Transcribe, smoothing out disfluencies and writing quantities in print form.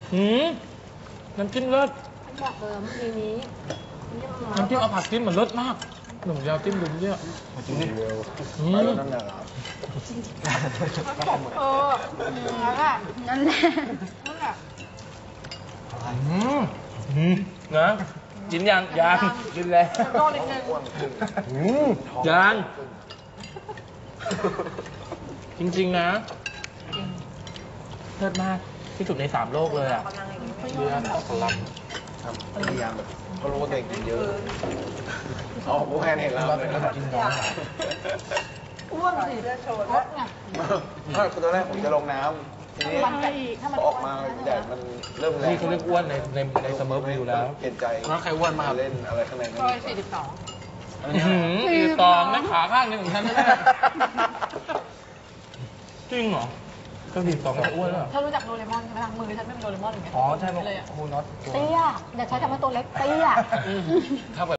น้ำจิ้มเลิศบอกเลยเมื่อกี้นี้น้ำจิ้มเอาผักจิ้มเหมือนเลิศมากหนุ่มยาวจิ้มดูเนี่ยจริงดิเร็วน้ำหนักอ่ะนั่นแหละนั่นแหละนะกินยังกินแล้วโดนอีกนึงยังจริงๆนะเลิศมากที่สุดใน3 โลกเลยอ่ะเรือสลัมพยายามแบบเขารู้ว่าตัวเองกินเยอะอ๋อกูแค่เห็นแล้วเลยนะกินน้อยอ้วนสิโชว์แล้วไงไม่คือตอนแรกผมจะลงน้ำทีนี้ออกมาแดดมันเริ่มแรงนี่เขาเรียกอ้วนในสเมิร์ฟวิวแล้วเปลี่ยนใจแล้วใครอ้วนมาเล่นอะไรข้างในนั้น 42นะขาข้างนึงของฉันแน่จริงเหรอก็42ก็อ้วนแล้วเธอรู้จักโดเรมอนใช่ไหมมือฉันเป็นโดเรมอนอย่างเงี้ยอ๋อใช่ป่ะครูน็อตเตี้ยอย่าใช้คำว่าตัวเล็กเตี้ยถ้า